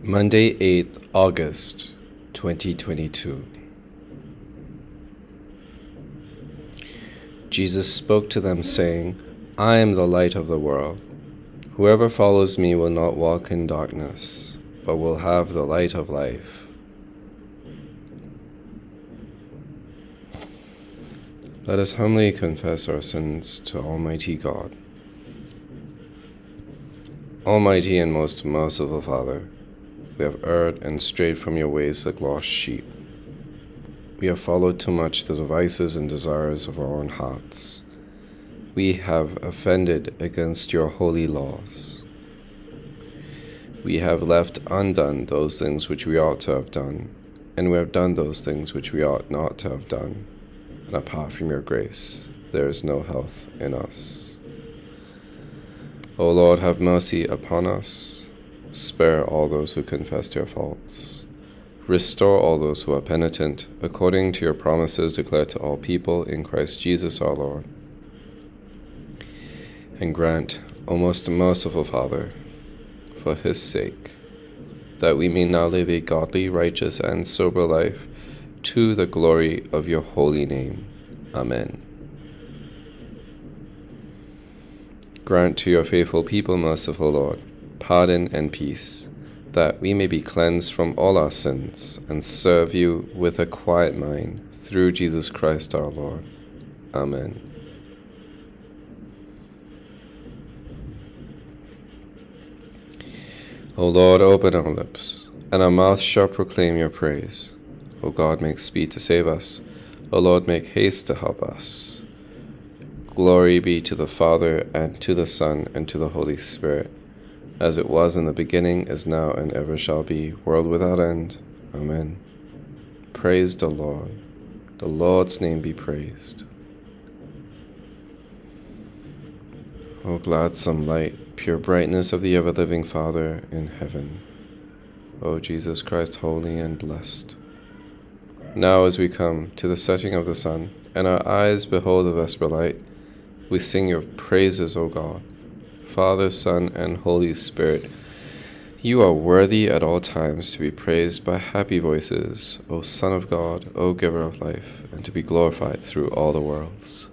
Monday, 8th August, 2022. Jesus spoke to them, saying, I am the light of the world. Whoever follows me will not walk in darkness, but will have the light of life. Let us humbly confess our sins to Almighty God. Almighty and most merciful Father, we have erred and strayed from your ways like lost sheep. We have followed too much the devices and desires of our own hearts. We have offended against your holy laws. We have left undone those things which we ought to have done, and we have done those things which we ought not to have done. And apart from your grace, there is no health in us. O Lord, have mercy upon us. Spare all those who confess your faults. Restore all those who are penitent, according to your promises declared to all people in Christ Jesus our Lord. And grant, O most merciful Father, for his sake, that we may now live a godly, righteous, and sober life, to the glory of your holy name. Amen. Grant to your faithful people, merciful Lord, pardon and peace, that we may be cleansed from all our sins and serve you with a quiet mind, through Jesus Christ our Lord. Amen. O Lord, open our lips, and our mouth shall proclaim your praise. O God, make speed to save us. O Lord, make haste to help us. Glory be to the Father, and to the Son, and to the Holy Spirit, as it was in the beginning, is now, and ever shall be, world without end. Amen. Praise the Lord. The Lord's name be praised. O gladsome light, pure brightness of the ever-living Father in heaven. O Jesus Christ, holy and blessed. Now as we come to the setting of the sun, and our eyes behold the vesper light, we sing your praises, O God. Father, Son, and Holy Spirit, you are worthy at all times to be praised by happy voices, O Son of God, O Giver of life, and to be glorified through all the worlds.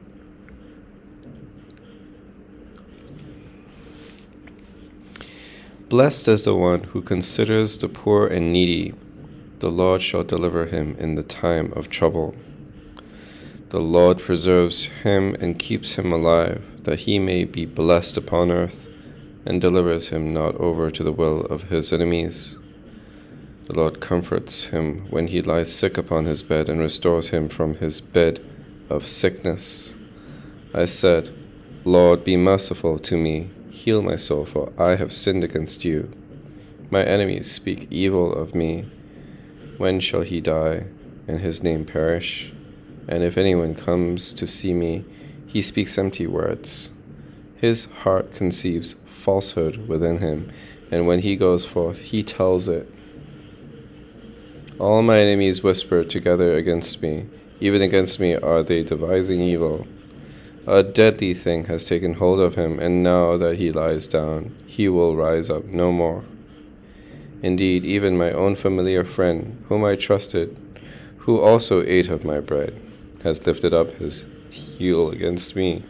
Blessed is the one who considers the poor and needy. The Lord shall deliver him in the time of trouble. The Lord preserves him and keeps him alive, that he may be blessed upon earth, and delivers him not over to the will of his enemies. The Lord comforts him when he lies sick upon his bed, and restores him from his bed of sickness. I said, Lord, be merciful to me, heal my soul, for I have sinned against you. My enemies speak evil of me. When shall he die, and his name perish? And if anyone comes to see me, he speaks empty words. His heart conceives falsehood within him, and when he goes forth, he tells it. All my enemies whisper together against me. Even against me are they devising evil. A deadly thing has taken hold of him, and now that he lies down, he will rise up no more. Indeed, even my own familiar friend, whom I trusted, who also ate of my bread, has lifted up his heel against me.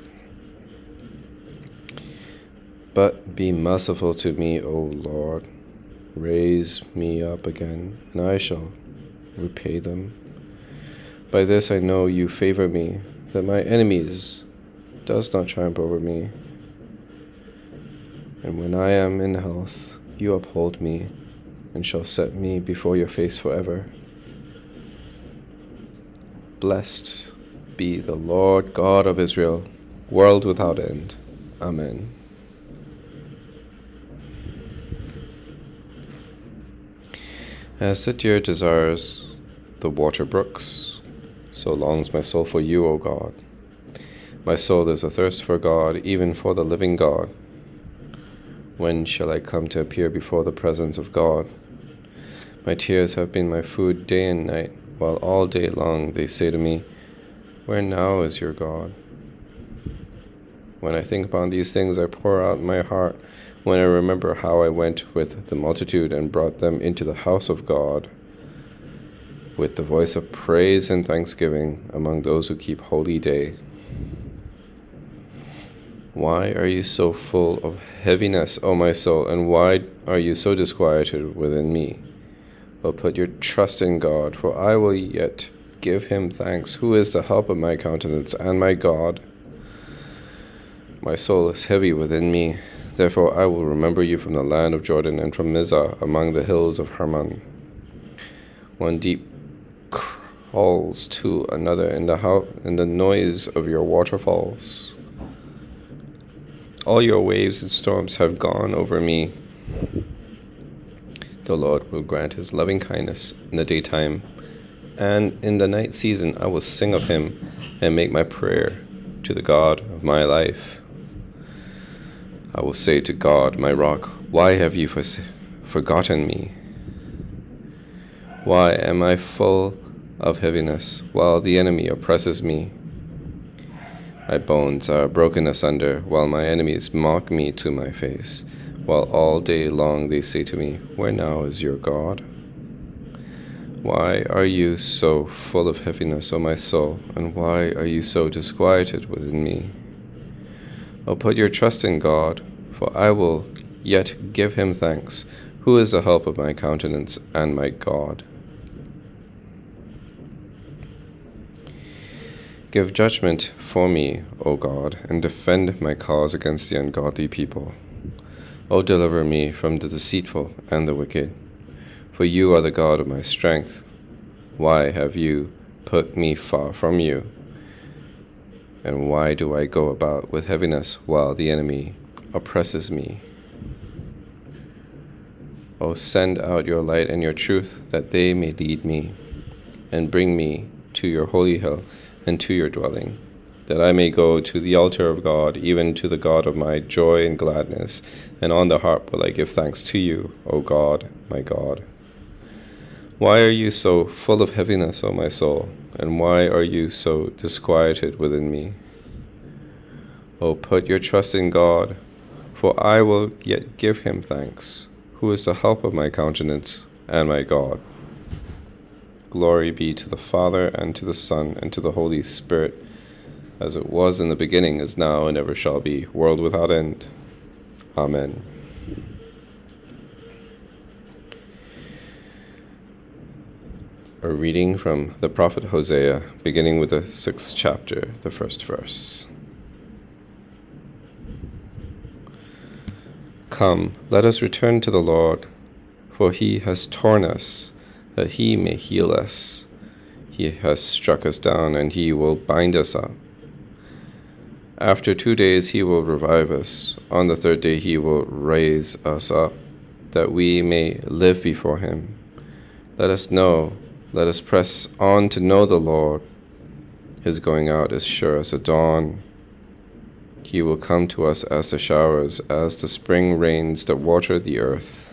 But be merciful to me, O Lord. Raise me up again, and I shall repay them. By this I know you favor me, that my enemies does not triumph over me. And when I am in health, you uphold me, and shall set me before your face forever. Blessed be the Lord God of Israel, world without end. Amen. As the deer desires the water brooks, so longs my soul for you, O God. My soul is athirst for God, even for the living God. When shall I come to appear before the presence of God? My tears have been my food day and night, while all day long they say to me, where now is your God? When I think upon these things, I pour out my heart when I remember how I went with the multitude and brought them into the house of God with the voice of praise and thanksgiving among those who keep holy day. Why are you so full of heaviness, O my soul, and why are you so disquieted within me? But put your trust in God, for I will yet give him thanks, who is the help of my countenance and my God. My soul is heavy within me, therefore I will remember you from the land of Jordan and from Mizah among the hills of Hermon. One deep calls to another in the noise of your waterfalls. All your waves and storms have gone over me. The Lord will grant his loving kindness in the daytime, and in the night season I will sing of him and make my prayer to the God of my life. I will say to God, my rock, why have you forgotten me? Why am I full of heaviness while the enemy oppresses me? My bones are broken asunder while my enemies mock me to my face, while all day long they say to me, where now is your God? Why are you so full of heaviness, O my soul, and why are you so disquieted within me? O put your trust in God, for I will yet give him thanks, who is the help of my countenance and my God. Give judgment for me, O God, and defend my cause against the ungodly people. O deliver me from the deceitful and the wicked, for you are the God of my strength. Why have you put me far from you? And why do I go about with heaviness while the enemy oppresses me? O send out your light and your truth, that they may lead me, and bring me to your holy hill and to your dwelling, that I may go to the altar of God, even to the God of my joy and gladness, and on the harp will I give thanks to you, O God, my God. Why are you so full of heaviness, O my soul, and why are you so disquieted within me? O put your trust in God, for I will yet give him thanks, who is the help of my countenance and my God. Glory be to the Father, and to the Son, and to the Holy Spirit, as it was in the beginning, is now, and ever shall be, world without end. Amen. A reading from the prophet Hosea, beginning with the 6th chapter, the 1st verse. Come, let us return to the Lord, for he has torn us, that he may heal us. He has struck us down, and he will bind us up. After 2 days he will revive us. On the 3rd day he will raise us up, that we may live before him. Let us press on to know the Lord. His going out is sure as the dawn. He will come to us as the showers, as the spring rains that water the earth.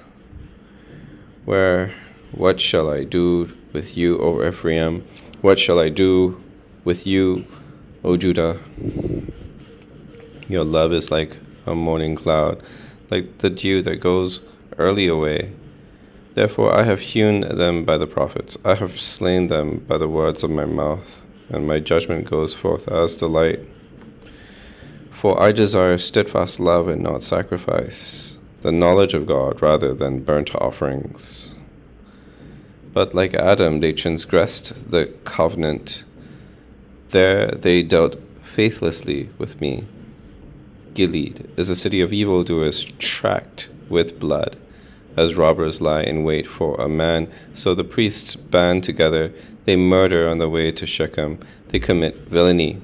What shall I do with you, O Ephraim? What shall I do with you, O Judah? Your love is like a morning cloud, like the dew that goes early away. Therefore I have hewn them by the prophets. I have slain them by the words of my mouth, and my judgment goes forth as the light. For I desire steadfast love and not sacrifice, the knowledge of God rather than burnt offerings. But like Adam, they transgressed the covenant. There they dealt faithlessly with me. Gilead is a city of evildoers, tracked with blood. As robbers lie in wait for a man, so the priests band together. They murder on the way to Shechem. They commit villainy.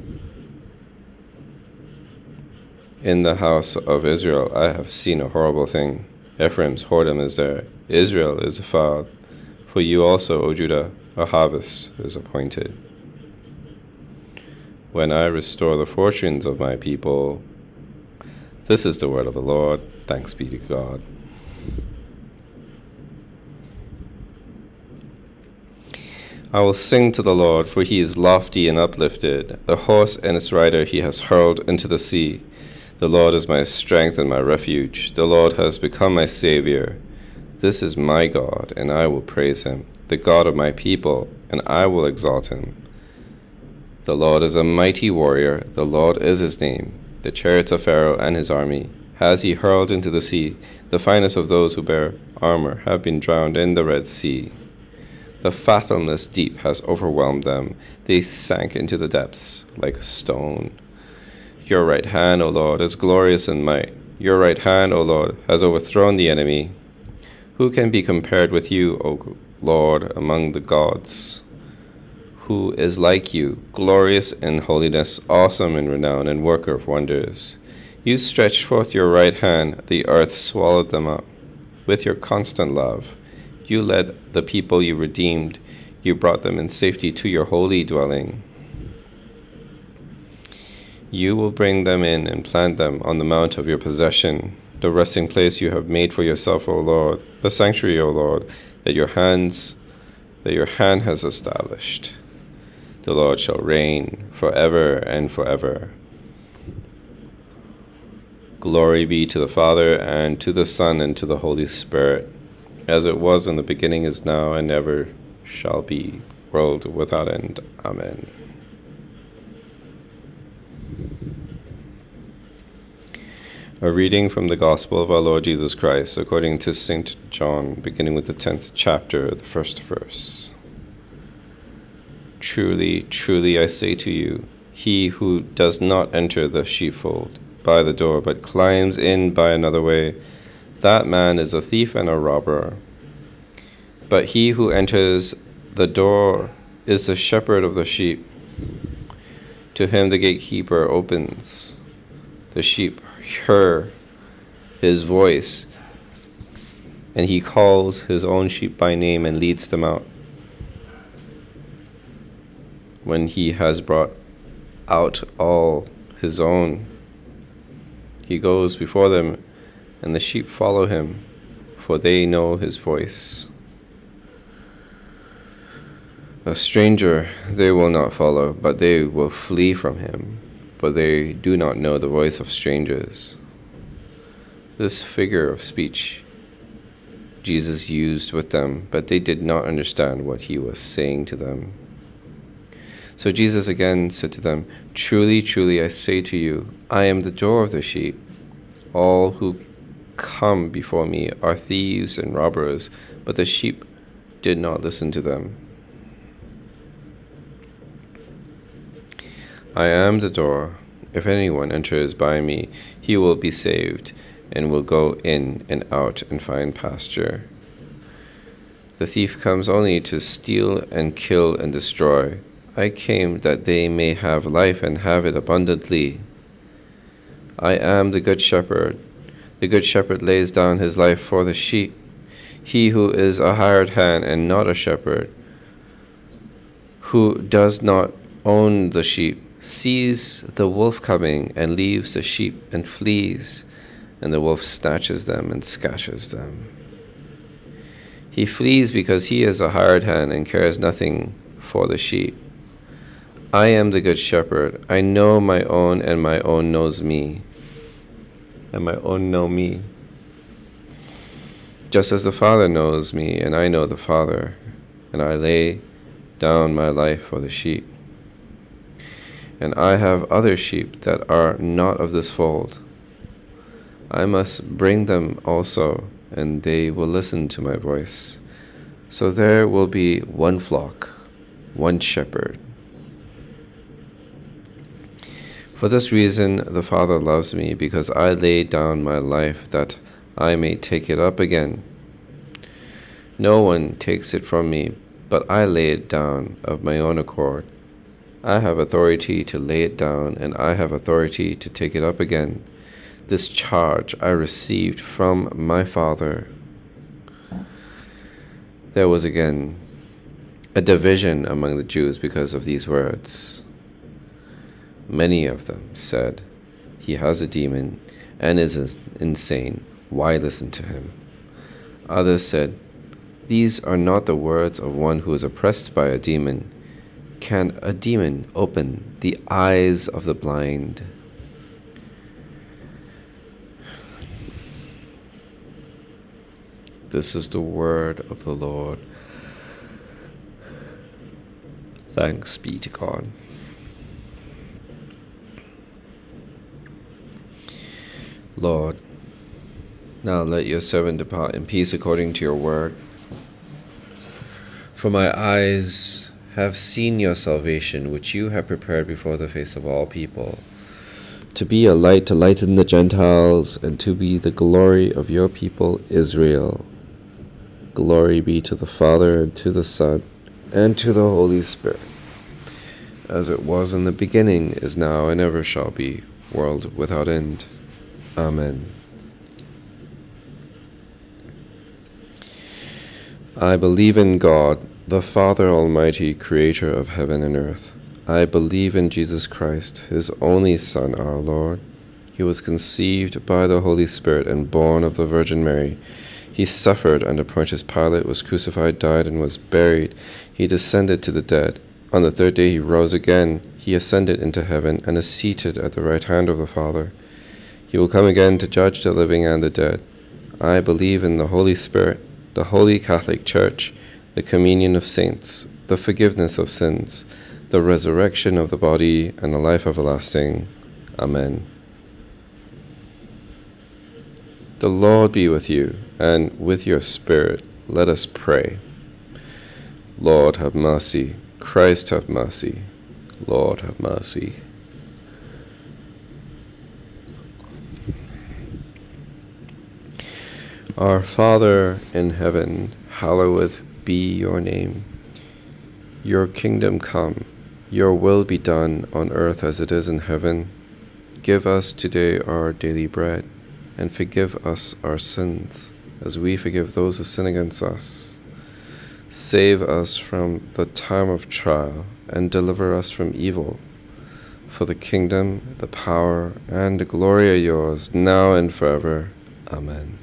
In the house of Israel I have seen a horrible thing. Ephraim's whoredom is there. Israel is defiled. For you also, O Judah, a harvest is appointed. When I restore the fortunes of my people. This is the word of the Lord. Thanks be to God. I will sing to the Lord, for he is lofty and uplifted. The horse and its rider he has hurled into the sea. The Lord is my strength and my refuge. The Lord has become my Savior. This is my God, and I will praise him, the God of my people, and I will exalt him. The Lord is a mighty warrior. The Lord is his name. The chariots of Pharaoh and his army has he hurled into the sea. The finest of those who bear armor have been drowned in the Red Sea. The fathomless deep has overwhelmed them. They sank into the depths like a stone. Your right hand, O Lord, is glorious in might. Your right hand, O Lord, has overthrown the enemy. Who can be compared with you, O Lord, among the gods? Who is like you, glorious in holiness, awesome in renown, and worker of wonders? You stretched forth your right hand, the earth swallowed them up. With your constant love, you led the people you redeemed. You brought them in safety to your holy dwelling. You will bring them in and plant them on the mount of your possession, the resting place you have made for yourself, O Lord, the sanctuary, O Lord, that your hand has established. The Lord shall reign forever and forever. Glory be to the Father, and to the Son, and to the Holy Spirit, as it was in the beginning, is now, and ever shall be, world without end. Amen. A reading from the Gospel of our Lord Jesus Christ, according to St. John, beginning with the 10th chapter, the first verse. Truly, truly, I say to you, he who does not enter the sheepfold by the door, but climbs in by another way, that man is a thief and a robber. But he who enters the door is the shepherd of the sheep. To him the gatekeeper opens. The sheep hear his voice, and he calls his own sheep by name and leads them out. When he has brought out all his own, he goes before them, and the sheep follow him, for they know his voice. A stranger they will not follow, but they will flee from him, for they do not know the voice of strangers. This figure of speech Jesus used with them, but they did not understand what he was saying to them. So Jesus again said to them, Truly, truly, I say to you, I am the door of the sheep. All who come before me are thieves and robbers, but the sheep did not listen to them. I am the door. If anyone enters by me, he will be saved, and will go in and out and find pasture. The thief comes only to steal and kill and destroy. I came that they may have life and have it abundantly. I am the good shepherd. The good shepherd lays down his life for the sheep. He who is a hired hand and not a shepherd, who does not own the sheep, sees the wolf coming and leaves the sheep and flees, and the wolf snatches them and scatters them. He flees because he is a hired hand and cares nothing for the sheep. I am the good shepherd. I know my own, and my own knows me, and my own know me. Just as the Father knows me, and I know the Father, and I lay down my life for the sheep. And I have other sheep that are not of this fold. I must bring them also, and they will listen to my voice. So there will be one flock, one shepherd. For this reason the Father loves me, because I lay down my life that I may take it up again. No one takes it from me, but I lay it down of my own accord. I have authority to lay it down, and I have authority to take it up again. This charge I received from my Father. There was again a division among the Jews because of these words. Many of them said, He has a demon and is insane. Why listen to him? Others said, These are not the words of one who is oppressed by a demon. Can a demon open the eyes of the blind? This is the word of the Lord. Thanks be to God. Lord, now let your servant depart in peace according to your word. For my eyes have seen your salvation, which you have prepared before the face of all people, to be a light to lighten the Gentiles, and to be the glory of your people Israel. Glory be to the Father, and to the Son, and to the Holy Spirit, as it was in the beginning, is now, and ever shall be, world without end. Amen. I believe in God, the Father Almighty, creator of heaven and earth. I believe in Jesus Christ, his only Son, our Lord. He was conceived by the Holy Spirit and born of the Virgin Mary. He suffered under Pontius Pilate, was crucified, died, and was buried. He descended to the dead. On the third day he rose again. He ascended into heaven and is seated at the right hand of the Father. He will come again to judge the living and the dead. I believe in the Holy Spirit, the Holy Catholic Church, the communion of saints, the forgiveness of sins, the resurrection of the body, and the life everlasting. Amen. The Lord be with you, and with your spirit. Let us pray. Lord, have mercy. Christ, have mercy. Lord, have mercy. Our Father in heaven, hallowed be your name. Your kingdom come, your will be done on earth as it is in heaven. Give us today our daily bread, and forgive us our sins, as we forgive those who sin against us. Save us from the time of trial, and deliver us from evil. For the kingdom, the power, and the glory are yours, now and forever. Amen.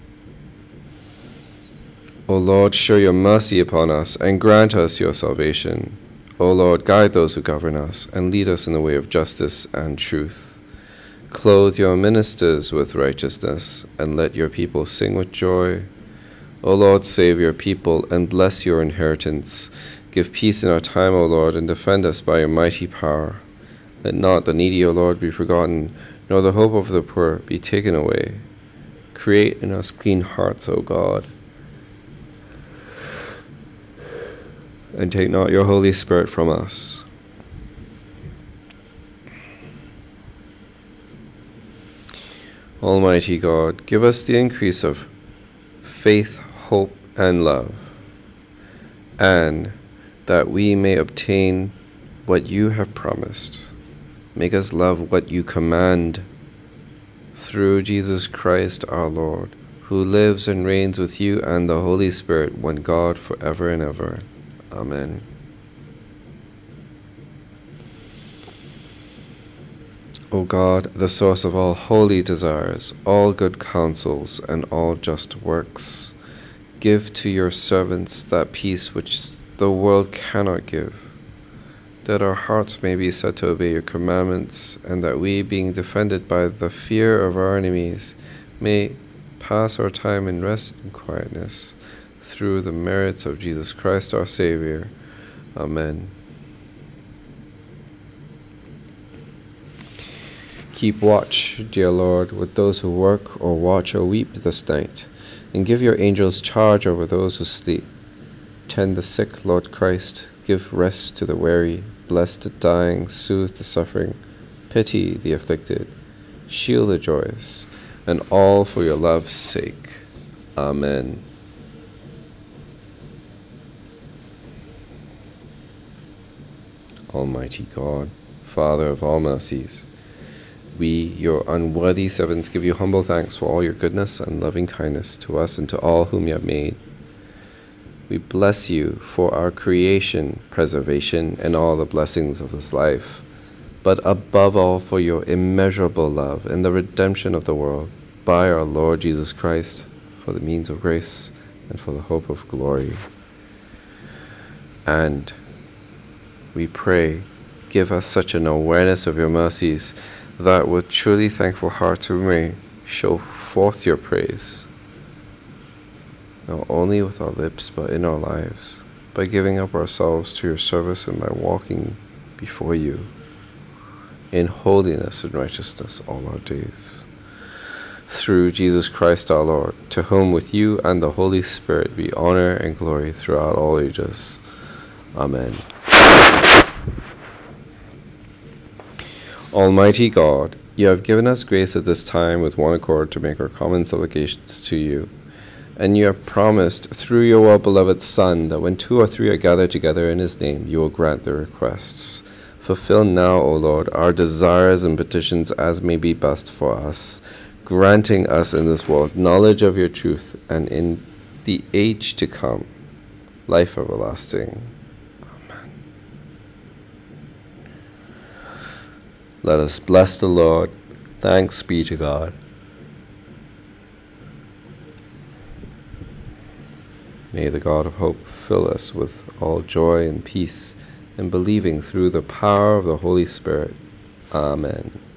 O Lord, show your mercy upon us, and grant us your salvation. O Lord, guide those who govern us, and lead us in the way of justice and truth. Clothe your ministers with righteousness, and let your people sing with joy. O Lord, save your people, and bless your inheritance. Give peace in our time, O Lord, and defend us by your mighty power. Let not the needy, O Lord, be forgotten, nor the hope of the poor be taken away. Create in us clean hearts, O God, and take not your Holy Spirit from us. Almighty God, give us the increase of faith, hope, and love, and that we may obtain what you have promised. Make us love what you command, through Jesus Christ our Lord, who lives and reigns with you and the Holy Spirit, one God, forever and ever. Amen. O God, the source of all holy desires, all good counsels, and all just works, give to your servants that peace which the world cannot give, that our hearts may be set to obey your commandments, and that we, being defended by the fear of our enemies, may pass our time in rest and quietness, through the merits of Jesus Christ our Savior. Amen. Keep watch, dear Lord, with those who work or watch or weep this night, and give your angels charge over those who sleep. Tend the sick, Lord Christ, give rest to the weary, bless the dying, soothe the suffering, pity the afflicted, shield the joyous, and all for your love's sake. Amen. Almighty God, Father of all mercies, we, your unworthy servants, give you humble thanks for all your goodness and loving kindness to us and to all whom you have made. We bless you for our creation, preservation, and all the blessings of this life, but above all for your immeasurable love and the redemption of the world by our Lord Jesus Christ, for the means of grace and for the hope of glory. And we pray, give us such an awareness of your mercies that with truly thankful hearts we may show forth your praise. not only with our lips, but in our lives, by giving up ourselves to your service and by walking before you in holiness and righteousness all our days. Through Jesus Christ our Lord, to whom with you and the Holy Spirit be honor and glory throughout all ages. Amen. Almighty God, you have given us grace at this time with one accord to make our common supplications to you. And you have promised through your well-beloved Son that when 2 or 3 are gathered together in his name, you will grant their requests. Fulfill now, O Lord, our desires and petitions as may be best for us, granting us in this world knowledge of your truth, and in the age to come, life everlasting. Amen. Let us bless the Lord. Thanks be to God. May the God of hope fill us with all joy and peace in believing through the power of the Holy Spirit. Amen.